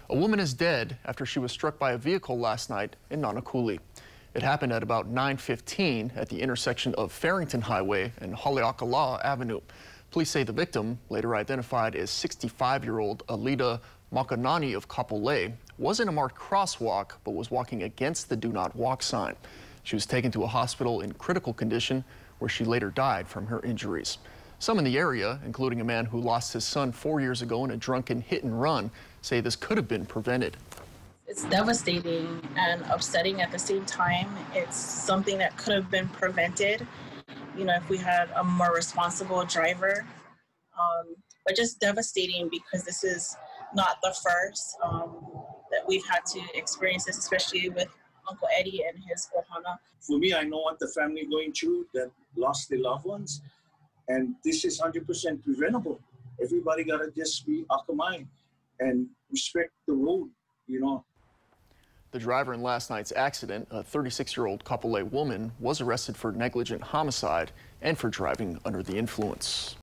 A woman is dead after she was struck by a vehicle last night in Nanakuli. It happened at about 9:15 at the intersection of Farrington Highway and Haleakala Avenue. Police say the victim, later identified as 65-year-old Alida Makanani of Kapolei, was in a marked crosswalk but was walking against the do not walk sign. She was taken to a hospital in critical condition where she later died from her injuries. Some in the area, including a man who lost his son 4 years ago in a drunken hit and run, say this could have been prevented. It's devastating and upsetting at the same time. It's something that could have been prevented, if we had a more responsible driver. But just devastating because this is not the first that we've had to experience this, especially with Uncle Eddie and his ohana. For me, I know what the family going through that lost their loved ones, and this is 100% preventable. Everybody gotta just be akamai and respect the road, The driver in last night's accident, a 36-year-old Kapolei woman, was arrested for negligent homicide and for driving under the influence.